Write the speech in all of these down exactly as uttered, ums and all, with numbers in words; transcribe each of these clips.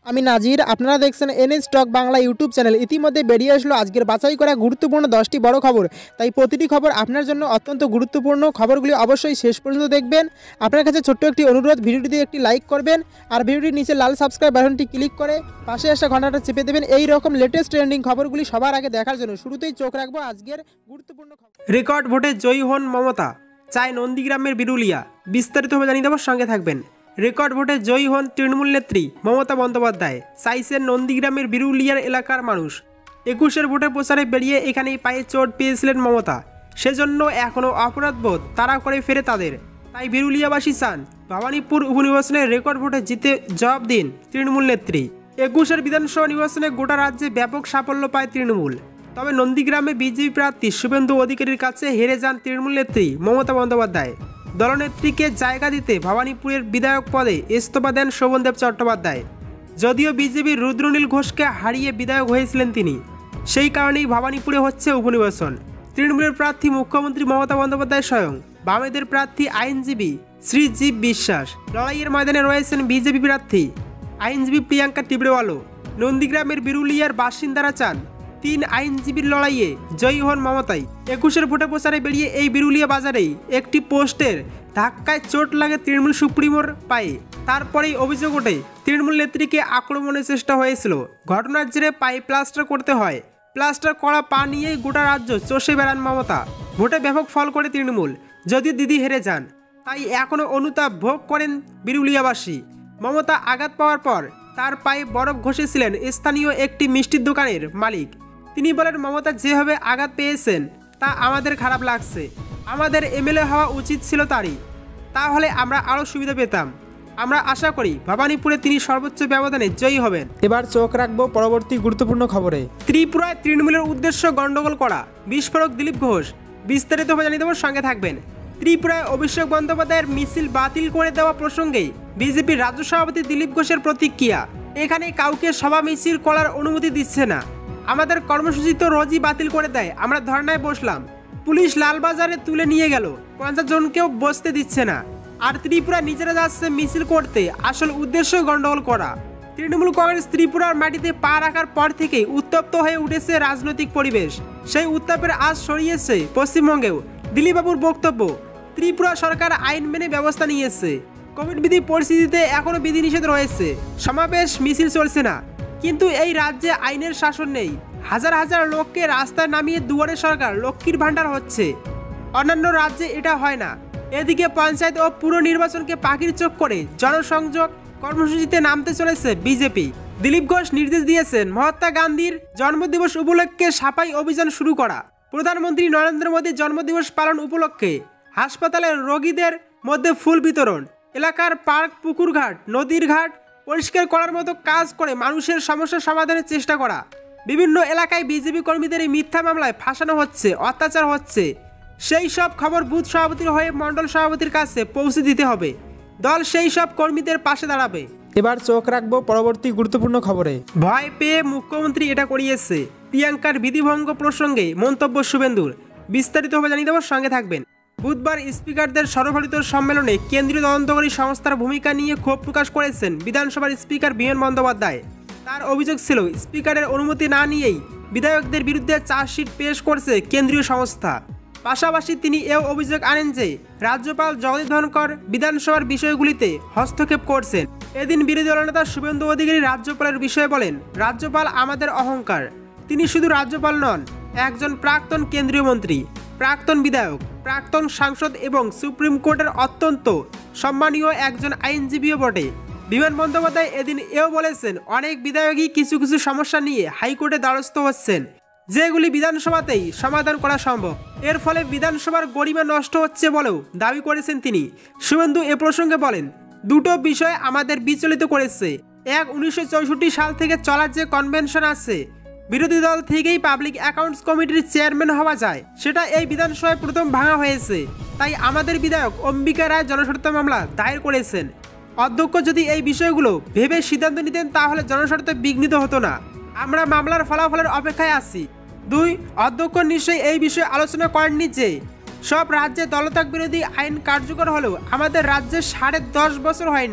আমি নাজির, আপনারা দেখছেন NS stock Bangla YouTube channel. ইতিমধ্যে বেরিয়ে আসলো আজকের বাছাই করা গুরুত্বপূর্ণ দশটি বড় খবর। তাই প্রতিটি খবর আপনার জন্য অত্যন্ত গুরুত্বপূর্ণ। খবরগুলি অবশ্যই শেষ পর্যন্ত দেখবেন। আপনার কাছে ছোট্ট একটি অনুরোধ, ভিডিওটিতে একটি লাইক করবেন আর ভিডিওটির নিচে লাল সাবস্ক্রাইব বাটনটি ক্লিক করে পাশে আসা ঘন্টাটা চেপে দেবেন এই রকম লেটেস্ট ট্রেন্ডিং খবরগুলি সবার আগে দেখার জন্য। শুরুতেই চোখ রাখবো আজকের গুরুত্বপূর্ণ খবর। রেকর্ড ভোটে জয়ী হন মমতা, চায় নন্দীগ্রামের বিরুলিয়া। বিস্তারিতভাবে জানিয়ে দেওয়ার সঙ্গে থাকবেন। রেকর্ড ভোটে জয়ী হন তৃণমূল নেত্রী মমতা বন্দ্যোপাধ্যায়, চাইছেন নন্দীগ্রামের বিরুলিয়ার এলাকার মানুষ। একুশের ভোটের প্রচারে বেরিয়ে এখানেই পায়ে চোট পেয়েছিলেন মমতা, সেজন্য এখনও অপরাধবোধ তাড়া করে ফেরে তাদের। তাই বিরুলিয়াবাসী চান ভবানীপুর উপনির্বাচনে রেকর্ড ভোটে জিতে জবাব দিন তৃণমূল নেত্রী। একুশের বিধানসভা নির্বাচনে গোটা রাজ্যে ব্যাপক সাফল্য পায় তৃণমূল, তবে নন্দীগ্রামে বিজেপি প্রার্থী শুভেন্দু অধিকারীর কাছে হেরে যান তৃণমূল নেত্রী মমতা বন্দ্যোপাধ্যায়। দলনেত্রীকে জায়গা দিতে ভবানীপুরের বিধায়ক পদে ইস্তফা দেন শোভনদেব চট্টোপাধ্যায়। যদিও বিজেপির রুদ্রনীল ঘোষকে হারিয়ে বিধায়ক হয়েছিলেন তিনি, সেই কারণেই ভবানীপুরে হচ্ছে উপনির্বাচন। তৃণমূলের প্রার্থী মুখ্যমন্ত্রী মমতা বন্দ্যোপাধ্যায় স্বয়ং, বামেদের প্রার্থী আইনজীবী শ্রীজীব বিশ্বাস। লড়াইয়ের ময়দানে রয়েছেন বিজেপি প্রার্থী আইনজীবী প্রিয়াঙ্কা টিবড়েওয়ালও। নন্দীগ্রামের বিরুলিয়ার বাসিন্দারা চান তিন আইনজীবীর লড়াইয়ে জয়ী হন মমতাই। একুশের ভোটে প্রচারে বেরিয়ে এই বিরুলিয়া বাজারেই একটি পোস্টের ধাক্কায় চোট লাগে তৃণমূল সুপ্রিমোর পায়ে। তারপরেই অভিযোগ ওঠে তৃণমূল নেত্রীকে আক্রমণের চেষ্টা হয়েছিল। ঘটনার জেরে পায়ে প্লাস্টার করতে হয়। প্লাস্টার করা পা নিয়েই গোটা রাজ্য চষে বেড়ান মমতা। ভোটে ব্যাপক ফল করে তৃণমূল, যদিও দিদি হেরে যান, তাই এখনও অনুতাপ ভোগ করেন বিরুলিয়াবাসী। মমতা আঘাত পাওয়ার পর তার পায়ে বরফ ঘষেছিলেন স্থানীয় একটি মিষ্টির দোকানের মালিক। তিনি বলেন, মমতা যেভাবে আঘাত পেয়েছেন তা আমাদের খারাপ লাগছে। আমাদের এমএলএ হওয়া উচিত ছিল তারই, তাহলে আমরা আরও সুবিধা পেতাম। আমরা আশা করি ভবানীপুরে তিনি সর্বোচ্চ ব্যবধানে জয়ী হবেন। এবার চোখ রাখবো পরবর্তী গুরুত্বপূর্ণ খবরে। ত্রিপুরায় তৃণমূলের উদ্দেশ্য গণ্ডগোল করা, বিস্ফোরক দিলীপ ঘোষ। বিস্তারিতভাবে জানিয়ে দেওয়ার সঙ্গে থাকবেন। ত্রিপুরায় অভিষেক বন্দ্যোপাধ্যায়ের মিছিল বাতিল করে দেওয়া প্রসঙ্গে বিজেপির রাজ্য সভাপতি দিলীপ ঘোষের প্রতিক্রিয়া। এখানে কাউকে সভা মিছিল করার অনুমতি দিচ্ছে না। আমাদের কর্মসূচি তো রোজই বাতিল করে দেয়। আমরা ধর্নায় বসলাম, পুলিশ লালবাজারে তুলে নিয়ে গেল, পঞ্চাশ জনকেও বসতে দিচ্ছে না। আর ত্রিপুরা নিজেরা যাচ্ছে মিছিল করতে, আসল উদ্দেশ্য গণ্ডগোল করা। তৃণমূল কংগ্রেস ত্রিপুরার মাটিতে পা রাখার পর থেকেই উত্তপ্ত হয়ে উঠেছে রাজনৈতিক পরিবেশ। সেই উত্তাপের আজ সরিয়েছে পশ্চিমবঙ্গেও। দিলীপবাবুর বক্তব্য, ত্রিপুরা সরকার আইন মেনে ব্যবস্থা নিয়েছে। কোভিড বিধি পরিস্থিতিতে এখনও বিধিনিষেধ রয়েছে, সমাবেশ মিছিল চলছে না। কিন্তু এই রাজ্যে আইনের শাসন নেই। হাজার হাজার লোককে রাস্তায় নামিয়ে দুয়ারে সরকার লক্ষ্মীর ভাণ্ডার হচ্ছে। অন্যান্য রাজ্যে এটা হয় না। এদিকে পঞ্চায়েত ও পুর নির্বাচনকে পাখির চোখ করে জনসংযোগ কর্মসূচিতে নামতে চলেছে বিজেপি। দিলীপ ঘোষ নির্দেশ দিয়েছেন মহাত্মা গান্ধীর জন্মদিবস উপলক্ষে সাফাই অভিযান শুরু করা। প্রধানমন্ত্রী নরেন্দ্র মোদীর জন্মদিবস পালন উপলক্ষে হাসপাতালের রোগীদের মধ্যে ফুল বিতরণ, এলাকার পার্ক, পুকুরঘাট, নদীর ঘাট পরিষ্কার করার মতো কাজ করে মানুষের সমস্যা সমাধানের চেষ্টা করা। বিভিন্ন এলাকায় বিজেপি কর্মীদের এই মিথ্যা মামলায় ফাঁসানো হচ্ছে, অত্যাচার হচ্ছে। সেই সব খবর বুথ সভাপতির হয়ে মণ্ডল সভাপতির কাছে পৌঁছে দিতে হবে। দল সেই সব কর্মীদের পাশে দাঁড়াবে। এবার চোখ রাখবো পরবর্তী গুরুত্বপূর্ণ খবরে। ভয় পেয়ে মুখ্যমন্ত্রী এটা করিয়েছে, প্রিয়াঙ্কার বিধিভঙ্গ প্রসঙ্গে মন্তব্য শুভেন্দুর। বিস্তারিতভাবে জানিয়ে দেওয়ার সঙ্গে থাকবেন। বুধবার স্পিকারদের সর্বভারত সম্মেলনে কেন্দ্রীয় তদন্তকারী সংস্থার ভূমিকা নিয়ে ক্ষোভ প্রকাশ করেছেন বিধানসভার স্পিকার বিমান বন্দ্যোপাধ্যায়। তার অভিযোগ ছিল, স্পিকারের অনুমতি না নিয়েই বিধায়কদের বিরুদ্ধে চার্জশিট পেশ করছে কেন্দ্রীয় সংস্থা। পাশাপাশি তিনি এও অভিযোগ আনেন যে রাজ্যপাল জগদীপ ধনখড় বিধানসভার বিষয়গুলিতে হস্তক্ষেপ করছেন। এদিন বিরোধী দলনেতা শুভেন্দু অধিকারী রাজ্যপালের বিষয়ে বলেন, রাজ্যপাল আমাদের অহংকার। তিনি শুধু রাজ্যপাল নন, একজন প্রাক্তন কেন্দ্রীয় মন্ত্রী, প্রাক্তন বিধায়ক, প্রাক্তন সাংসদ এবং সুপ্রিম কোর্টের অত্যন্ত সম্মানীয় একজন আইনজীবীও বটে। বিমান বন্দ্যোপাধ্যায় এদিন এও বলেছেন, অনেক বিধায়কই কিছু কিছু সমস্যা নিয়ে হাইকোর্টে দ্বারস্থ হচ্ছেন, যেগুলি বিধানসভাতেই সমাধান করা সম্ভব। এর ফলে বিধানসভার গরিমা নষ্ট হচ্ছে বলেও দাবি করেছেন তিনি। শুভেন্দু এ প্রসঙ্গে বলেন, দুটো বিষয় আমাদের বিচলিত করেছে। এক, উনিশশো চৌষট্টি সাল থেকে চলার যে কনভেনশন আছে, বিরোধী দল থেকেই পাবলিক অ্যাকাউন্টস কমিটির চেয়ারম্যান হওয়া যায়, সেটা এই বিধানসভায় প্রথম ভাঙা হয়েছে। তাই আমাদের বিধায়ক অম্বিকা রায় জনস্বার্থ মামলা দায়ের করেছেন। অধ্যক্ষ যদি এই বিষয়গুলো ভেবে সিদ্ধান্ত নিতেন তাহলে জনস্বার্থ বিঘ্নিত হতো না। আমরা মামলার ফলাফলের অপেক্ষায় আছি। দুই, অধ্যক্ষ নিশ্চয়ই এই বিষয়ে আলোচনা করেননি যে সব রাজ্যে দলত্যাগ বিরোধী আইন কার্যকর হলেও আমাদের রাজ্যে সাড়ে দশ বছর হয়নি।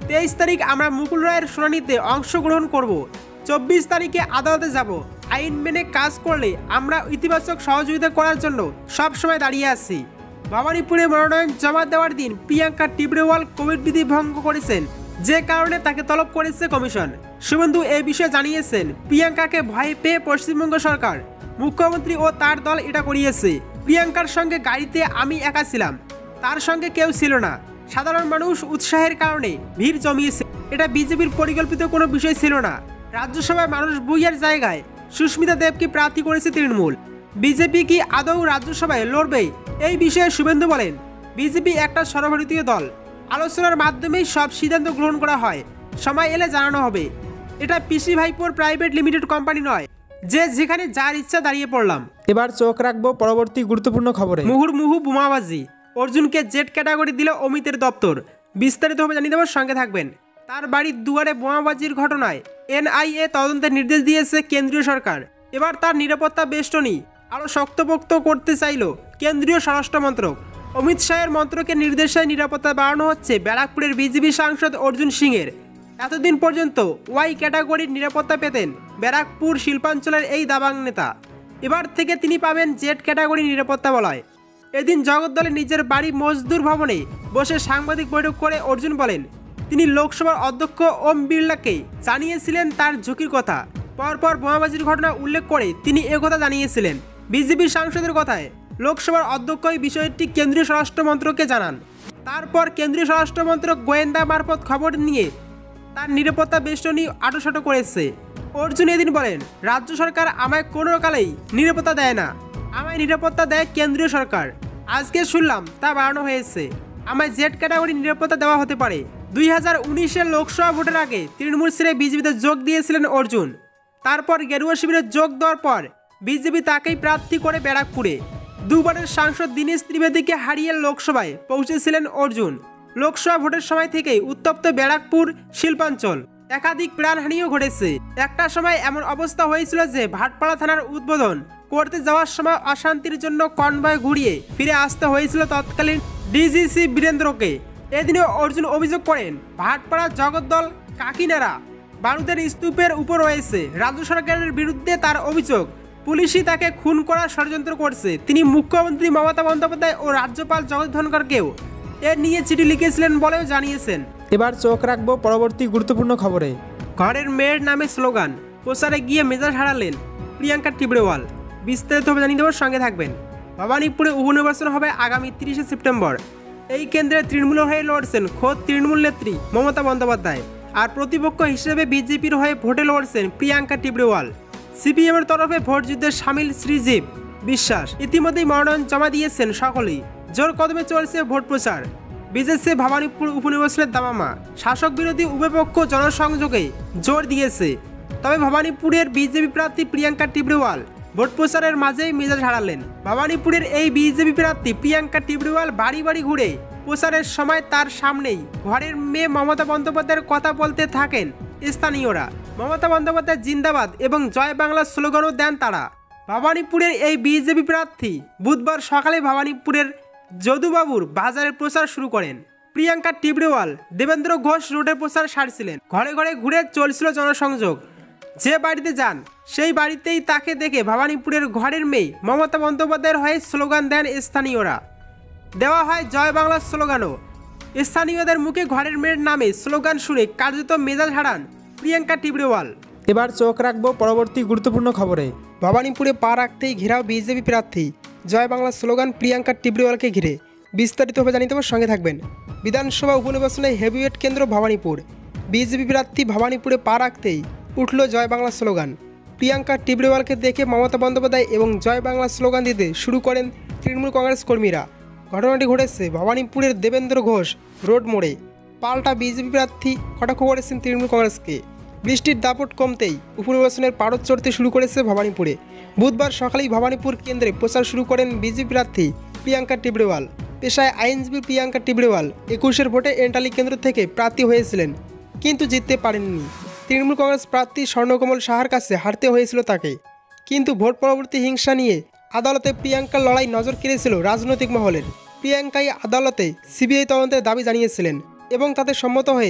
তেইশ তারিখ আমরা মুকুল রায়ের শুনানিতে অংশগ্রহণ করব। চব্বিশ তারিখে আদালতে যাব। আইন মেনে কাজ করলে আমরা ইতিবাচক সহযোগিতা করার জন্য সব সময় দাঁড়িয়ে আছি। ভবানীপুরে মনোনয়ন জমা দেওয়ার দিন প্রিয়াঙ্কা টিবরেওয়াল কোভিড বিধি ভঙ্গ করেছেন, যে কারণে তাকে তলব করেছে কমিশন। শুভেন্দু এই বিষয়ে জানিয়েছেন, প্রিয়াঙ্কাকে ভয় পেয়ে পশ্চিমবঙ্গ সরকার, মুখ্যমন্ত্রী ও তার দল এটা করিয়েছে। প্রিয়াঙ্কার সঙ্গে গাড়িতে আমি একা ছিলাম, তার সঙ্গে কেউ ছিল না। সাধারণ মানুষ উৎসাহের কারণে ভিড় জমিয়েছে। এটা বিজেপির পরিকল্পিত কোনো বিষয় ছিল না। রাজ্যসভায় মানুষ বুইয়ার জায়গায় সুস্মিতা দেবকে প্রার্থী করেছে তৃণমূল। বিজেপি কি আদৌ রাজ্যসভায় লড়বে? এই বিষয়ে শুভেন্দু বলেন, বিজেপি একটা সর্বভারতীয় দল, আলোচনার মাধ্যমেই সব সিদ্ধান্ত গ্রহণ করা হয়, সময় এলে জানানো হবে। এটা পিসি ভাইপোর প্রাইভেট লিমিটেড কোম্পানি নয় যে যেখানে যার ইচ্ছা দাঁড়িয়ে পড়লাম। এবার চোখ রাখবো পরবর্তী গুরুত্বপূর্ণ খবরে। মুহুর্মুহু বোমাবাজি, অর্জুনকে জেড ক্যাটাগরি দিল অমিতের দপ্তর। বিস্তারিতভাবে জানিয়ে দেওয়ার সঙ্গে থাকবেন। তার বাড়ির দুয়ারে বোমাবাজির ঘটনায় এনআইএ তদন্তের নির্দেশ দিয়েছে কেন্দ্রীয় সরকার। এবার তার নিরাপত্তা বেষ্টনী আরও শক্তপোক্ত করতে চাইল কেন্দ্রীয় স্বরাষ্ট্র মন্ত্রক। অমিত শাহের মন্ত্রকের নির্দেশে নিরাপত্তা বাড়ানো হচ্ছে ব্যারাকপুরের বিজেপি সাংসদ অর্জুন সিংয়ের। এতদিন পর্যন্ত ওয়াই ক্যাটাগরির নিরাপত্তা পেতেন ব্যারাকপুর শিল্পাঞ্চলের এই দাবাং নেতা। এবার থেকে তিনি পাবেন জেড ক্যাটাগরি নিরাপত্তা বলয়। এদিন জগদ্দলে নিজের বাড়ি মজদুর ভবনে বসে সাংবাদিক বৈঠক করে অর্জুন বলেন, তিনি লোকসভার অধ্যক্ষ ওম বিড়লাকে জানিয়েছিলেন তার ঝুঁকির কথা। পরপর বোমাবাজির ঘটনা উল্লেখ করে তিনি একথা জানিয়েছিলেন। বিজেপির সাংসদের কথায় লোকসভার অধ্যক্ষ এই বিষয়টি কেন্দ্রীয় স্বরাষ্ট্র মন্ত্রককে জানান। তারপর কেন্দ্রীয় স্বরাষ্ট্র মন্ত্রক গোয়েন্দা মারফত খবর নিয়ে তার নিরাপত্তা বেষ্টনী আটোসাটো করেছে। অর্জুন এদিন বলেন, রাজ্য সরকার আমায় কোনো কালেই নিরাপত্তা দেয় না, আমায় নিরাপত্তা দেয় কেন্দ্রীয় সরকার। আজকে শুনলাম তা বাড়ানো হয়েছে, আমায় জেড ক্যাটাগরি নিরাপত্তা দেওয়া হতে পারে। দুই হাজার উনিশের লোকসভা ভোটের আগে তৃণমূল ছেড়ে বিজেপিতে যোগ দিয়েছিলেন অর্জুন। তারপর গেরুয়া শিবিরে যোগ দেওয়ার পর বিজেপি তাকেই প্রার্থী করে ব্যারাকপুরে। দুবারের সাংসদ দীনেশ ত্রিবেদীকে হারিয়ে লোকসভায় পৌঁছেছিলেন অর্জুন। লোকসভা ভোটের সময় থেকেই উত্তপ্ত ব্যারাকপুর শিল্পাঞ্চল, একাধিক প্রাণহানিও ঘটেছে। একটা সময় এমন অবস্থা হয়েছিল যে ভাটপাড়া থানার উদ্বোধন করতে যাওয়ার সময় অশান্তির জন্য কনভয় ঘুরিয়ে ফিরে আসতে হয়েছিল তৎকালীন ডিজিসি বীরেন্দ্রকে। এদিনে অর্জুন অভিযোগ করেন, ভাটপাড়া জগদ্দল কাকিনাড়া বারুদের স্তূপের উপর রয়েছে। রাজ্য সরকারের বিরুদ্ধে তার অভিযোগ, পুলিশই তাকে খুন করার ষড়যন্ত্র করছে। তিনি মুখ্যমন্ত্রী মমতা বন্দ্যোপাধ্যায় ও রাজ্যপাল জগদীপ ধনখড়কেও এ নিয়ে চিঠি লিখেছিলেন বলেও জানিয়েছেন। এবার চোখ রাখবো পরবর্তী গুরুত্বপূর্ণ খবরে। ঘরের মেয়ের নামে স্লোগান প্রচারে গিয়ে মেজাজ হারালেন প্রিয়াঙ্কা টিবরেওয়াল। বিস্তারিতভাবে জানিয়ে দেওয়ার সঙ্গে থাকবেন। ভবানীপুরে উপনির্বাচন হবে আগামী তিরিশে সেপ্টেম্বর। এই কেন্দ্রে তৃণমূল হয়ে লড়ছেন খোদ তৃণমূল নেত্রী মমতা বন্দ্যোপাধ্যায়, আর প্রতিপক্ষ হিসেবে বিজেপির হয়ে ভোটে লড়ছেন প্রিয়াঙ্কা টিবরেওয়াল। সিপিএমের তরফে ভোট যুদ্ধে সামিল শ্রীজীব বিশ্বাস। ইতিমধ্যেই মনোনয়ন জমা দিয়েছেন সকলেই। জোর কদমে চলছে ভোট প্রচার। বিজেপি ভবানীপুর উপনির্বাচনের দামামা, শাসক বিরোধী উভয়পক্ষ জনসংযোগে জোর দিয়েছে। তবে ভবানীপুরের বিজেপি প্রার্থী প্রিয়াঙ্কা টিবরেওয়াল ভোট প্রচারের মাঝেই মেজাজ হারালেন। ভবানীপুরের এই বিজেপি প্রার্থী প্রিয়াঙ্কা টিবরেওয়াল বাড়ি বাড়ি ঘুরে প্রচারের সময় তার সামনেই ঘরের মেয়ে মমতা বন্দ্যোপাধ্যায়ের কথা বলতে থাকেন স্থানীয়রা। মমতা বন্দ্যোপাধ্যায় জিন্দাবাদ এবং জয় বাংলা স্লোগানও দেন তারা। ভবানীপুরের এই বিজেপি প্রার্থী বুধবার সকালে ভবানীপুরের যদুবাবুর বাজারের প্রচার শুরু করেন। প্রিয়াঙ্কা টিবরেওয়াল দেবেন্দ্র ঘোষ রোডের প্রচার সারছিলেন। ঘরে ঘরে ঘুরে চলছিল জনসংযোগ। যে বাড়িতে যান সেই বাড়িতেই তাকে দেখে ভবানীপুরের ঘরের মেয়ে মমতা বন্দ্যোপাধ্যায়ের হয়ে স্লোগান দেন স্থানীয়রা। দেওয়া হয় জয় বাংলা স্লোগানও। স্থানীয়দের মুখে ঘরের মেয়ের নামে স্লোগান শুনে কার্যত মেজাজ হারান প্রিয়াঙ্কা টিবরেওয়াল। এবার চোখ রাখবো পরবর্তী গুরুত্বপূর্ণ খবরে। ভবানীপুরে পা রাখতেই ঘেরাও বিজেপি প্রার্থী, জয় বাংলা স্লোগান প্রিয়াঙ্কা টিবরেওয়ালকে ঘিরে। বিস্তারিতভাবে জানিয়ে দেওয়ার সঙ্গে থাকবেন। বিধানসভা উপনির্বাচনে হেভিওয়েট কেন্দ্র ভবানীপুর। বিজেপি প্রার্থী ভবানীপুরে পা রাখতেই উঠল জয় বাংলা স্লোগান। প্রিয়াঙ্কা টিবরেওয়ালকে দেখে মমতা বন্দ্যোপাধ্যায় এবং জয় বাংলা স্লোগান দিতে শুরু করেন তৃণমূল কংগ্রেস কর্মীরা। ঘটনাটি ঘটেছে ভবানীপুরের দেবেন্দ্র ঘোষ রোড মোড়ে। পাল্টা বিজেপি প্রার্থী কটাক্ষ করেছেন তৃণমূল কংগ্রেসকে। বৃষ্টির দাপট কমতেই উপনির্বাচনের পারদ চড়তে শুরু করেছে ভবানীপুরে। বুধবার সকালেই ভবানীপুর কেন্দ্রে প্রচার শুরু করেন বিজেপি প্রার্থী প্রিয়াঙ্কা টিবরেওয়াল। পেশায় আইনজীবী প্রিয়াঙ্কা টিবরেওয়াল একুশের ভোটে এন্টালি কেন্দ্র থেকে প্রার্থী হয়েছিলেন, কিন্তু জিততে পারেননি। তৃণমূল কংগ্রেস প্রার্থী স্বর্ণকমল সাহার কাছে হারতে হয়েছিল তাকে। কিন্তু ভোট পরবর্তী হিংসা নিয়ে আদালতে প্রিয়াঙ্কার লড়াই নজর কেড়েছিল রাজনৈতিক মহলের। প্রিয়াঙ্কাই আদালতে সিবিআই তদন্তের দাবি জানিয়েছিলেন এবং তাতে সম্মত হয়ে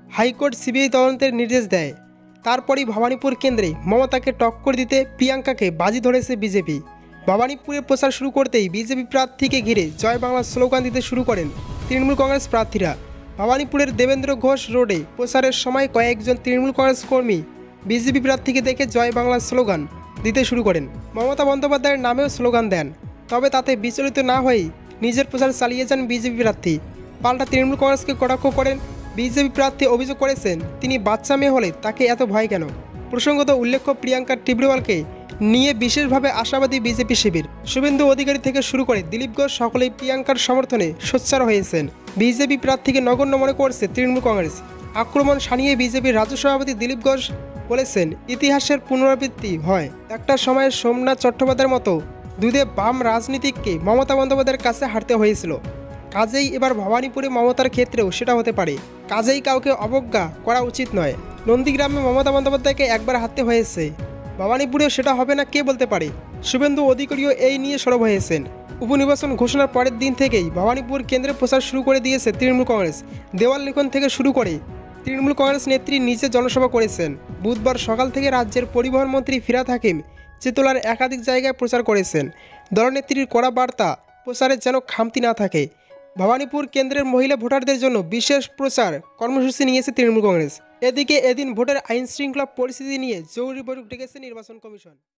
হাইকোর্ট সিবিআই তদন্তের নির্দেশ দেয়। তারপরই ভবানীপুর কেন্দ্রে মমতাকে টক্কর দিতে প্রিয়াঙ্কাকে বাজি ধরেছে বিজেপি। ভবানীপুরে প্রচার শুরু করতেই বিজেপি প্রার্থীকে ঘিরে জয় বাংলা স্লোগান দিতে শুরু করেন তৃণমূল কংগ্রেস প্রার্থীরা। ভবানীপুরের দেবেন্দ্র ঘোষ রোডে প্রচারের সময় কয়েকজন তৃণমূল কংগ্রেস কর্মী বিজেপি প্রার্থীকে দেখে জয় বাংলা স্লোগান দিতে শুরু করেন। মমতা বন্দ্যোপাধ্যায়ের নামেও স্লোগান দেন। তবে তাতে বিচলিত না হয়েই নিজের প্রচার চালিয়ে যান বিজেপি প্রার্থী। পাল্টা তৃণমূল কংগ্রেসকে কটাক্ষ করেন বিজেপি প্রার্থী। অভিযোগ করেছেন, তিনি বাচ্চা মেয়ে হলে তাকে এত ভয় কেন। প্রসঙ্গত উল্লেখ্য, প্রিয়াঙ্কা টিবরিওয়ালকে নিয়ে বিশেষভাবে আশাবাদী বিজেপি শিবির। শুভেন্দু অধিকারী থেকে শুরু করে দিলীপ ঘোষ সকলেই প্রিয়াঙ্কার সমর্থনে সোচ্চার হয়েছেন। বিজেপি প্রার্থীকে নগণ্য মনে করছে তৃণমূল কংগ্রেস। আক্রমণ শানিয়ে বিজেপির রাজ্য সভাপতি দিলীপ ঘোষ বলেছেন, ইতিহাসের পুনরাবৃত্তি হয়। একটা সময়ে সোমনাথ চট্টোপাধ্যায়ের মতো দুধে বাম রাজনীতিককে মমতা বন্দ্যোপাধ্যায়ের কাছে হারতে হয়েছিল। কাজেই এবার ভবানীপুরে মমতার ক্ষেত্রেও সেটা হতে পারে। কাজেই কাউকে অবজ্ঞা করা উচিত নয়। নন্দীগ্রামে মমতা বন্দ্যোপাধ্যায়কে একবার হারতে হয়েছে, ভবানীপুরেও সেটা হবে না কে বলতে পারে। শুভেন্দু অধিকারীও এই নিয়ে সরব হয়েছেন। উপনির্বাচন ঘোষণার পরের দিন থেকেই ভবানীপুর কেন্দ্রে প্রচার শুরু করে দিয়েছে তৃণমূল কংগ্রেস। দেওয়াল লিখন থেকে শুরু করে তৃণমূল কংগ্রেস নেত্রী নিজে জনসভা করেছেন। বুধবার সকাল থেকে রাজ্যের পরিবহন মন্ত্রী ফিরহাদ হাকিম চেতলার একাধিক জায়গায় প্রচার করেছেন। দলনেত্রীর কড়া বার্তা, প্রচারে যেন খামতি না থাকে। ভবানীপুর কেন্দ্রের মহিলা ভোটারদের জন্য বিশেষ প্রচার কর্মসূচি নিয়েছে তৃণমূল কংগ্রেস। এদিকে এদিন ভোটের আইন শৃঙ্খলা পরিস্থিতি নিয়ে জরুরি বৈঠক ডেকেছে নির্বাচন কমিশন।